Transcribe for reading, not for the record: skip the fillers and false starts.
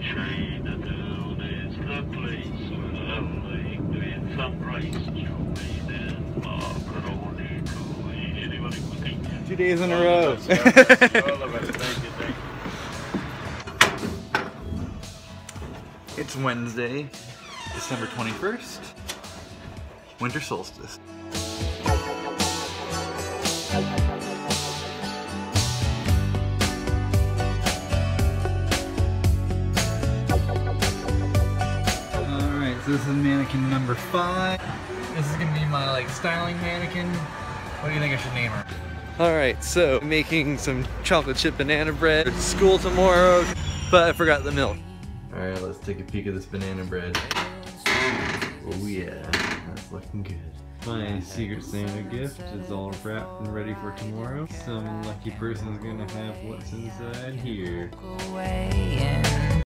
Chinatown is the place where lovely with some price jewelry and macaroni gooey. Anybody cooking? 2 days in a row. All of it. Thank you, thank you. It's Wednesday, December 21st, winter solstice. Alright, so this is mannequin number 5. This is gonna be my styling mannequin. What do you think I should name her? Alright, so making some chocolate chip banana bread. It's school tomorrow, but I forgot the milk. Alright, let's take a peek at this banana bread. Oh yeah, that's looking good. My Secret Santa gift is all wrapped and ready for tomorrow. Some lucky person's gonna have what's inside here.